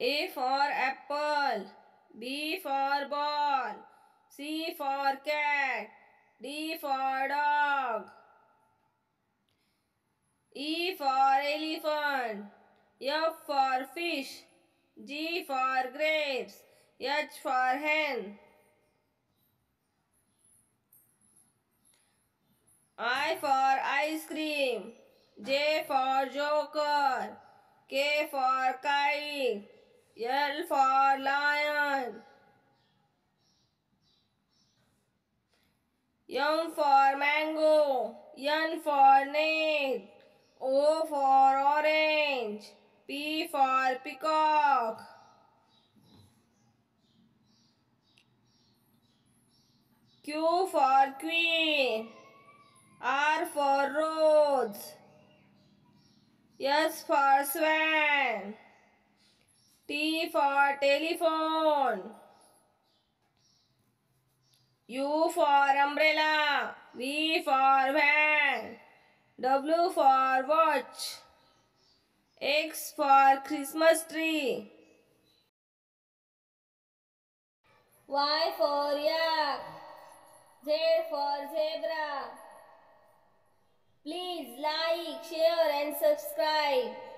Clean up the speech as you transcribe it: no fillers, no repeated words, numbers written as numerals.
A for apple, B for ball, C for cat, D for dog, E for elephant, F for fish, G for grapes, H for hen, I for ice cream, J for joker, K for kite, L for lion, M for mango, N for net, O for orange, P for peacock, Q for queen, R for rose, S for swan, T for telephone, U for umbrella, V for van, W for watch, X for Christmas tree, Y for yak, Z for zebra. Please like, share and subscribe.